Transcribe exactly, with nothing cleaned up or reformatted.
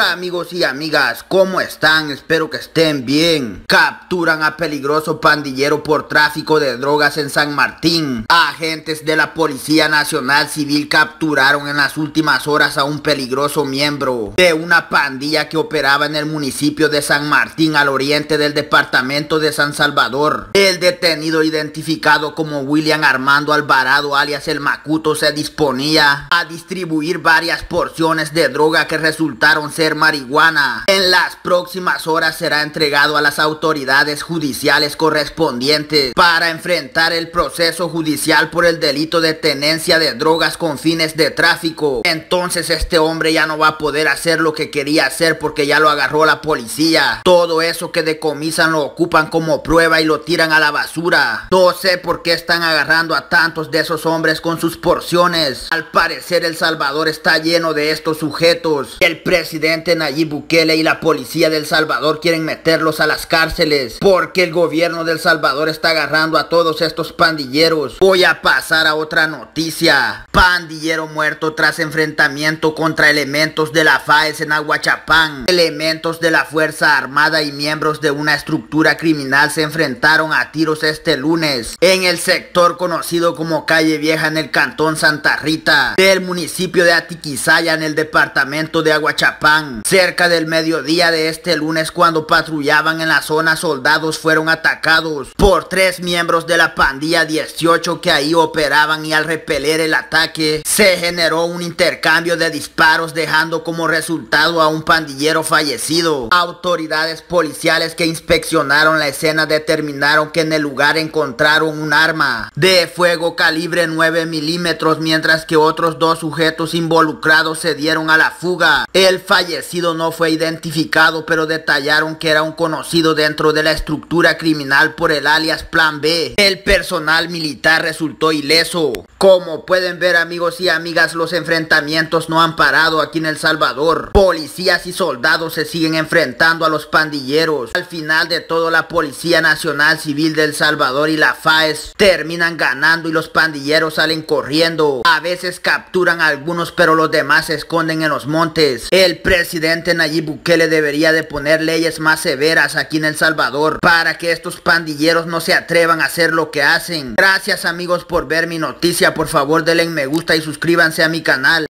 Hola amigos y amigas, ¿cómo están? Espero que estén bien. Capturan a peligroso pandillero por tráfico de drogas en San Martín. Agentes de la Policía Nacional Civil capturaron en las últimas horas a un peligroso miembro de una pandilla que operaba en el municipio de San Martín, al oriente del departamento de San Salvador. El detenido, identificado como William Armando Alvarado alias El Macuto, se disponía a distribuir varias porciones de droga que resultaron ser marihuana. En las próximas horas será entregado a las autoridades judiciales correspondientes para enfrentar el proceso judicial por el delito de tenencia de drogas con fines de tráfico. Entonces este hombre ya no va a poder hacer lo que quería hacer porque ya lo agarró la policía. Todo eso que decomisan lo ocupan como prueba y lo tiran a la basura. No sé por qué están agarrando a tantos de esos hombres con sus porciones. Al parecer El Salvador está lleno de estos sujetos. El presidente Nayib Bukele y la policía de El Salvador quieren meterlos a las cárceles porque el gobierno de El Salvador está agarrando a todos estos pandilleros. Voy a pasar a otra noticia. Pandillero muerto tras enfrentamiento contra elementos de la FAES en Aguachapán. Elementos de la Fuerza Armada y miembros de una estructura criminal se enfrentaron a tiros este lunes en el sector conocido como Calle Vieja en el cantón Santa Rita del municipio de Atiquizaya en el departamento de Aguachapán. Cerca del mediodía de este lunes, cuando patrullaban en la zona, soldados fueron atacados por tres miembros de la pandilla dieciocho que ahí operaban, y al repeler el ataque se generó un intercambio de disparos, dejando como resultado a un pandillero fallecido. Autoridades policiales que inspeccionaron la escena determinaron que en el lugar encontraron un arma de fuego calibre nueve milímetros, mientras que otros dos sujetos involucrados se dieron a la fuga. El fallecido no fue identificado, pero detallaron que era un conocido dentro de la estructura criminal por el alias Plan B. El personal militar resultó ileso. Como pueden ver, amigos y amigas, los enfrentamientos no han parado aquí en El Salvador. Policías y soldados se siguen enfrentando a los pandilleros. Al final de todo, la Policía Nacional Civil de El Salvador y la FAES terminan ganando y los pandilleros salen corriendo. A veces capturan a algunos, pero los demás se esconden en los montes. El presidente Nayib Bukele debería de poner leyes más severas aquí en El Salvador para que estos pandilleros no se atrevan a hacer lo que hacen. Gracias amigos por ver mi noticia. Por favor denle me gusta y suscríbanse a mi canal.